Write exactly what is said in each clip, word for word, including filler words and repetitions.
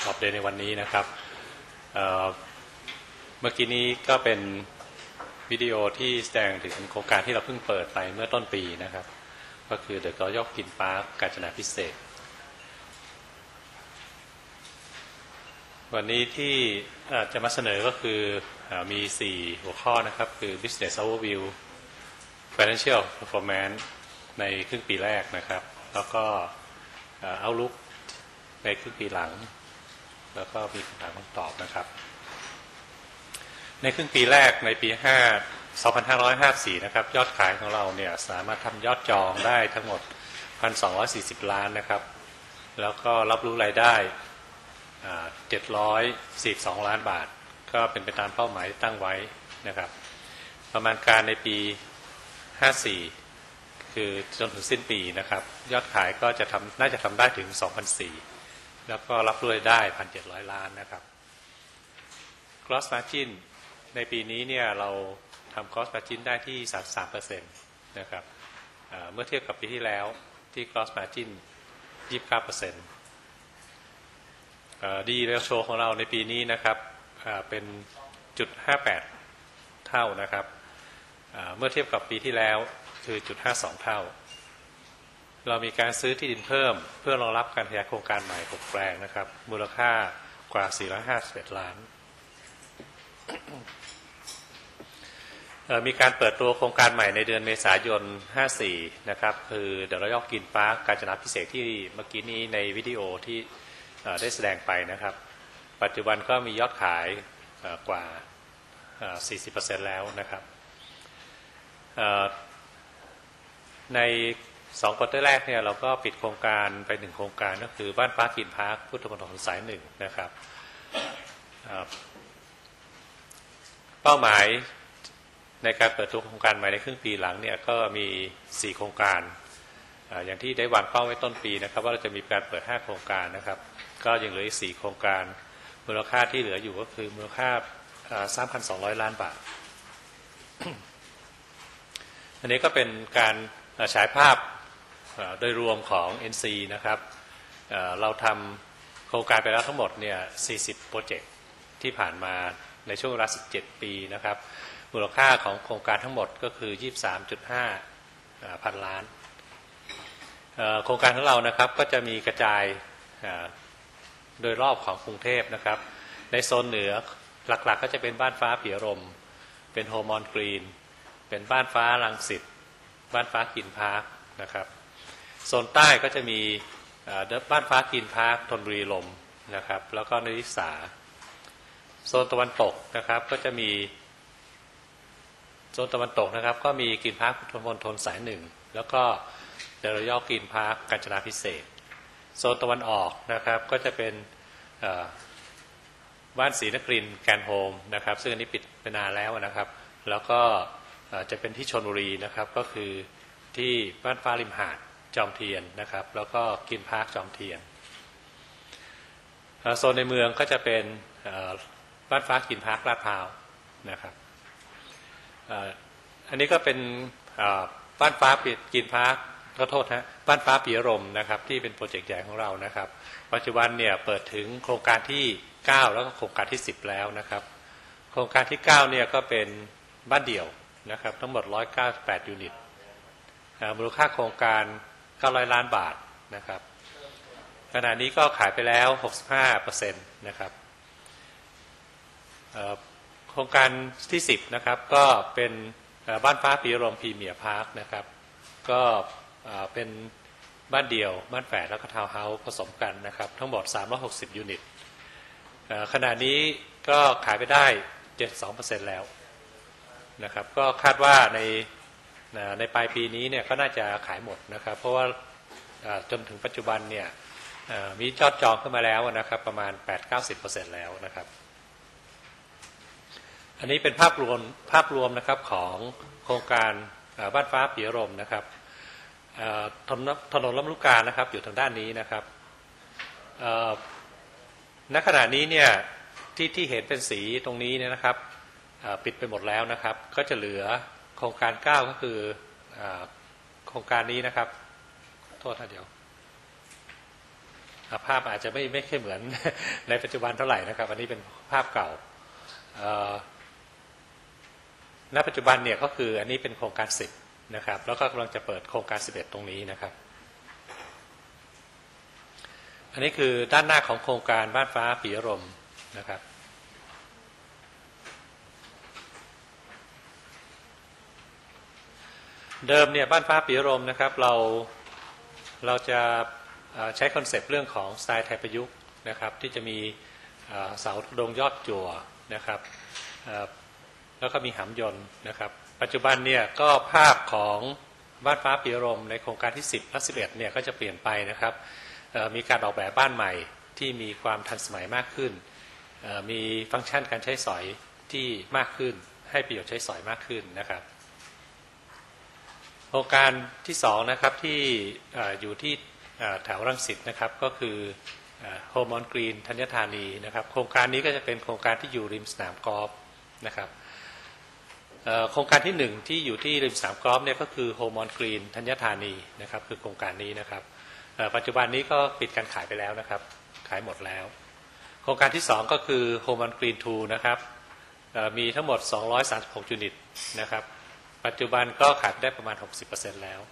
อัปเดตในวันนี้นะครับเเมื่อกี้นี้ก็เป็นวิดีโอที่แสดงถึงโครงการที่เราเพิ่งเปิดไปเมื่อต้นปีนะครับก็คือ The Royal Green Park กาญจนาภิเษกวันนี้ที่จะมาเสนอก็คือมีสี่หัวข้อนะครับคือ Business Overview Financial Performance ในครึ่งปีแรกนะครับแล้วก็ Outlook ในครึ่งปีหลังแล้วก็มีคำถามคำตอบนะครับในครึ่งปีแรกในปีสองพันห้าร้อยห้าสิบสี่นะครับยอดขายของเราเนี่ยสามารถทำยอดจองได้ทั้งหมด หนึ่งพันสองร้อยสี่สิบ ล้านนะครับแล้วก็รับรู้รายได้เจ็ดร้อยสี่สิบสองล้านบาทก็เป็นไปตามเป้าหมายที่ตั้งไว้นะครับประมาณการในปีห้าสิบสี่คือจนถึงสิ้นปีนะครับยอดขายก็จะทำน่าจะทำได้ถึง สองพันสี่ร้อย แล้วก็รับรู้รายได้ หนึ่งพันเจ็ดร้อย ล้านนะครับ Gross Margin ในปีนี้เนี่ยเราทำ Gross Margin ได้ที่ สามสิบสามเปอร์เซ็นต์ นะครับเมื่อเทียบกับปีที่แล้วที่ Gross Margin ยี่สิบเก้าเปอร์เซ็นต์ ดีเรโชของเราในปีนี้นะครับเป็น จุดห้าแปด เท่านะครับเมื่อเทียบกับปีที่แล้วคือ จุดห้าสอง เท่าเรามีการซื้อที่ดินเพิ่มเพื่อรองรับการขยายโครงการใหม่หกแปลงนะครับมูลค่ากว่าสี่ร้อยห้าสิบเอ็ดล้านมีการเปิดตัวโครงการใหม่ในเดือนเมษายนห้าสิบสี่นะครับคือ The Royal Green Park กาญจนาภิเษกที่เมื่อกี้นี้ในวิดีโอที่ได้แสดงไปนะครับปัจจุบันก็มียอดขายกว่า สี่สิบเปอร์เซ็นต์ แล้วนะครับในสองควอเตอร์แรกเนี่ยเราก็ปิดโครงการไปหนึ่งโครงการก็คือบ้านฟ้ากินพาร์คพุทธมณฑลสายหนึ่งนะครับเป้าหมายในการเปิดตัวโครงการใหม่ในครึ่งปีหลังเนี่ยก็มีสี่โครงการอย่างที่ได้วางเป้าไว้ต้นปีนะครับว่าเราจะมีการเปิดห้าโครงการนะครับก็ยังเหลืออีกสี่โครงการมูลค่าที่เหลืออยู่ก็คือมูลค่า สามพันสองร้อย ล้านบาท อันนี้ก็เป็นการฉายภาพโดยรวมของ เอ็น ซี นะครับเราทำโครงการไปแล้วทั้งหมดเนี่ยสี่สิบโปรเจกต์ที่ผ่านมาในช่วงเวลาสิบเจ็ดปีนะครับมูลค่าของโครงการทั้งหมดก็คือ ยี่สิบสามจุดห้า พันล้านโครงการของเรานะครับก็จะมีกระจายโดยรอบของกรุงเทพนะครับในโซนเหนือหลักๆ ก็จะเป็นบ้านฟ้าปิยรมย์เป็นโฮมอนกรีนเป็นบ้านฟ้ารังสิตบ้านฟ้ากินพาร์คนะครับโซนใต้ก็จะมีบ้านฟ้ากินพาร์คธนบุรีลมนะครับแล้วก็นริษาโซนตะวันตกนะครับก็จะมีโซนตะวันตกนะครับก็มีกินพาร์คพุทธมณฑลสายหนึ่งแล้วก็เดอะรอยัลกินพาร์คกาญจนาภิเษกโซนตะวันออกนะครับก็จะเป็นบ้านศรีนครินทร์แกรนด์โฮมนะครับซึ่งอันนี้ปิดไปนานแล้วนะครับแล้วก็จะเป็นที่ชลบุรีนะครับก็คือที่บ้านฟ้าริมหาดจอมเทียนนะครับแล้วก็กินพาร์คจอมเทียนโซนในเมืองก็จะเป็นบ้านฟ้ากินพาร์คลาดพร้าวนะครับอันนี้ก็เป็นบ้านฟ้ากินพาร์คขอโทษฮะบ้านฟ้าปิยรมย์นะครับที่เป็นโปรเจกต์ใหญ่ของเรานะครับปัจจุบันเนี่ยเปิดถึงโครงการที่เก้าแล้วก็โครงการที่สิบแล้วนะครับโครงการที่เก้าเนี่ยก็เป็นบ้านเดี่ยวนะครับทั้งหมดหนึ่งร้อยเก้าสิบแปดยูนิตมูลค่าโครงการเก้าร้อยล้านบาทนะครับขณะนี้ก็ขายไปแล้ว หกสิบห้าเปอร์เซ็นต์ นะครับโครงการที่สิบนะครับก็เป็นบ้านฟ้าปิยรมย์พรีเมียร์พาร์คนะครับก็เป็นบ้านเดี่ยวบ้านแฝดแล้วก็ทาวน์เฮาส์ผสมกันนะครับทั้งหมดสามร้อยหกสิบยูนิตขณะนี้ก็ขายไปได้ เจ็ดสิบสองเปอร์เซ็นต์ แล้วนะครับก็คาดว่าในในปลายปีนี้เนี่ยก็น่าจะขายหมดนะครับเพราะว่าจนถึงปัจจุบันเนี่ยมียอดจองขึ้นมาแล้วนะครับประมาณ แปดถึงเก้าสิบเปอร์เซ็นต์ แล้วนะครับอันนี้เป็นภาพรวมภาพรวมนะครับของโครงการบ้านฟ้าปิยรมย์นะครับถนนถนนลำลูกกานะครับอยู่ทางด้านนี้นะครับณขณะนี้เนี่ยที่ที่เห็นเป็นสีตรงนี้เนี่ยนะครับปิดไปหมดแล้วนะครับก็จะเหลือโครงการเก้าก็คือโครงการนี้นะครับโทษนะเดี๋ยวภาพอาจจะไม่ไม่ค่อยเหมือน ในปัจจุบันเท่าไหร่นะครับอันนี้เป็นภาพเก่าณปัจจุบันเนี่ยก็คืออันนี้เป็นโครงการสิบนะครับแล้วก็กำลังจะเปิดโครงการสิบเอ็ดตรงนี้นะครับอันนี้คือด้านหน้าของโครงการบ้านฟ้าปิยรมย์นะครับเดิมเนี่ยบ้านฟ้าปิยรมย์นะครับเราเราจะใช้คอนเซปต์เรื่องของสไตล์ไทยประยุกต์นะครับที่จะมีเสาโดงยอดจั่วนะครับแล้วก็มีหำยนต์นะครับปัจจุบันเนี่ยก็ภาพของบ้านฟ้าปิยรมย์ในโครงการที่สิบและสิบเอ็ดเนี่ยก็จะเปลี่ยนไปนะครับมีการออกแบบบ้านใหม่ที่มีความทันสมัยมากขึ้นมีฟังก์ชันการใช้สอยที่มากขึ้นให้ประโยชน์ใช้สอยมากขึ้นนะครับโครงการที่สองนะครับที่อยู่ที่แถวรังสิตนะครับก็คือโฮมออนกรีนธัญธานีนะครับโครงการนี้ก็จะเป็นโครงการที่อยู่ริมสนามกอล์ฟนะครับโครงการที่หนึ่งที่อยู่ที่ริมสนามกอล์ฟเนี่ยก็คือโฮมออนกรีนธัญธานีนะครับคือโครงการนี้นะครับปัจจุบันนี้ก็ปิดการขายไปแล้วนะครับขายหมดแล้วโครงการที่สองก็คือโฮมออนกรีนทูนะครับมีทั้งหมดสองร้อยสามสิบหกยูนิตนะครับปัจจุบันก็ขายได้ประมาณ หกสิบเปอร์เซ็นต์ แล้ว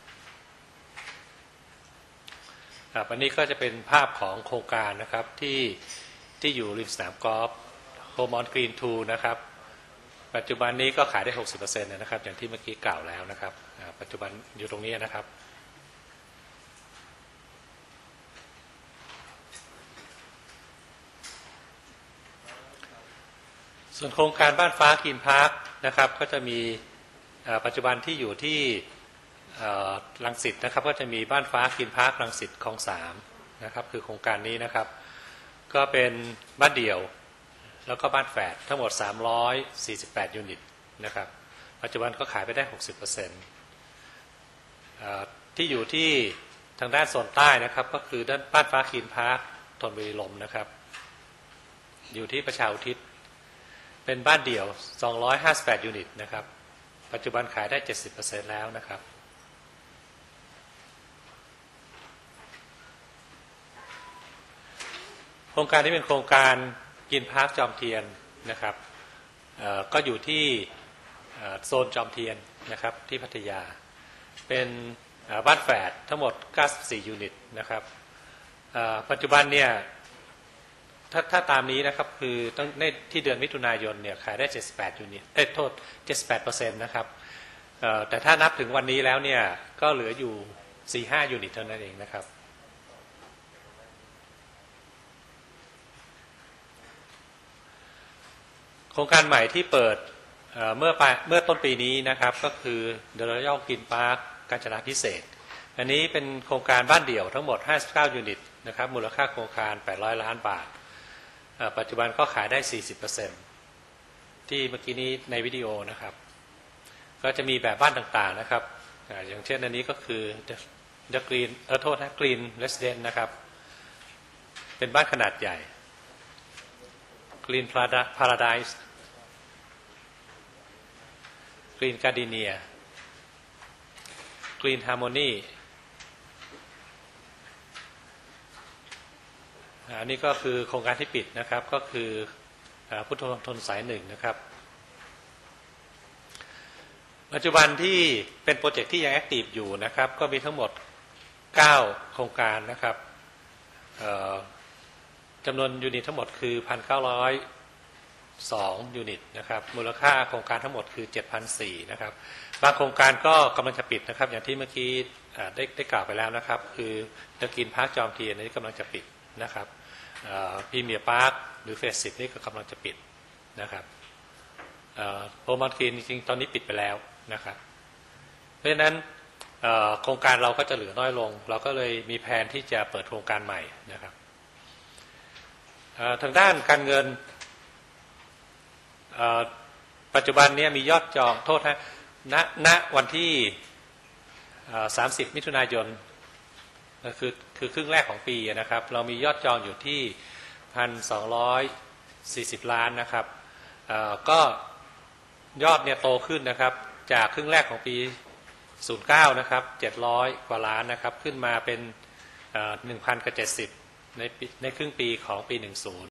อันนี้ก็จะเป็นภาพของโครงการนะครับที่ที่อยู่ริมสนามกอล์ฟโฮมออนกรีนทูนะครับปัจจุบันนี้ก็ขายได้ หกสิบเปอร์เซ็นต์ นะครับอย่างที่เมื่อกี้กล่าวแล้วนะครับปัจจุบันอยู่ตรงนี้นะครับส่วนโครงการบ้านฟ้ากรีนพาร์คนะครับก็จะมีปัจจุบันที่อยู่ที่รังสิตนะครับก็จะมีบ้านฟ้ากรีนพาร์ครังสิตคลองสามนะครับคือโครงการนี้นะครับก็เป็นบ้านเดี่ยวแล้วก็บ้านแฝดทั้งหมดสามร้อยสี่สิบแปดยูนิตนะครับปัจจุบันก็ขายไปได้ หกสิบเปอร์เซ็นต์ ที่อยู่ที่ทางด้านโซนใต้นะครับก็คือด้านบ้านฟ้ากรีนพาร์คธนบุรีลมนะครับอยู่ที่ประชาอุทิศเป็นบ้านเดี่ยวสองร้อยห้าสิบแปดยูนิตนะครับปัจจุบันขายได้ เจ็ดสิบเปอร์เซ็นต์ แล้วนะครับโครงการนี้เป็นโครงการกรีนพาร์คจอมเทียนนะครับก็อยู่ที่โซนจอมเทียนนะครับที่พัทยาเป็นบ้านแฝดทั้งหมดเก้าสิบสี่ยูนิตนะครับปัจจุบันเนี่ยถ้าถ้าตามนี้นะครับคือตั้งในที่เดือนมิถุนายนเนี่ยขายได้เจ็ดสิบแปดยูนิตเอ้ยโทษ เจ็ดสิบแปดเปอร์เซ็นต์ นะครับแต่ถ้านับถึงวันนี้แล้วเนี่ยก็เหลืออยู่ สี่ห้า ยูนิตเท่านั้นเองนะครับโครงการใหม่ที่เปิดเมื่อเมื่อต้นปีนี้นะครับก็คือ The Royal Green Park กาญจนาภิเษกอันนี้เป็นโครงการบ้านเดี่ยวทั้งหมดห้าสิบเก้ายูนิตนะครับมูลค่าโครงการแปดร้อยล้านบาทปัจจุบันก็ขายได้ สี่สิบเปอร์เซ็นต์ ที่เมื่อกี้นี้ในวิดีโอนะครับก็จะมีแบบบ้านต่างๆนะครับอย่างเช่นอันนี้ก็คือ The Green เออโทษนะ Green Residence นะครับเป็นบ้านขนาดใหญ่ Green Paradise Green Gardenia Green Harmony อันนี้ก็คือโครงการที่ปิดนะครับก็คือพุทธมณฑลสายหนึ่งนะครับปัจจุบันที่เป็นโปรเจกต์ที่ยังแอคทีฟอยู่นะครับก็มีทั้งหมดเก้าโครงการนะครับจำนวนยูนิตทั้งหมดคือ หนึ่งพันเก้าร้อยสอง ยูนิตนะครับมูลค่าโครงการทั้งหมดคือ เจ็ดพันสี่ร้อย นะครับบางโครงการก็กำลังจะปิดนะครับอย่างที่เมื่อกี้ได้ได้กล่าวไปแล้วนะครับคือThe Green Parkจอมเทียนนี้กำลังจะปิดนะครับพรีเมียร์พาร์คหรือเฟสสิบนี่ก็กำลังจะปิดนะครับโฮมออนกรีนจริงๆตอนนี้ปิดไปแล้วนะครับเพราะฉะนั้นโครงการเราก็จะเหลือน้อยลงเราก็เลยมีแผนที่จะเปิดโครงการใหม่นะครับทางด้านการเงินปัจจุบันนี้มียอดจองโทษนะณณวันที่สามสิบมิถุนายนคือคือครึ่งแรกของปีนะครับเรามียอดจองอยู่ที่ หนึ่งพันสองร้อยสี่สิบ ล้านนะครับก็ยอดเนี่ยโตขึ้นนะครับจากครึ่งแรกของปีศูนย์เก้านะครับเจ็ดร้อยกว่าล้านนะครับขึ้นมาเป็น หนึ่งพัน กับเจ็ดสิบในปีในครึ่งปีของปีหนึ่งศูนย์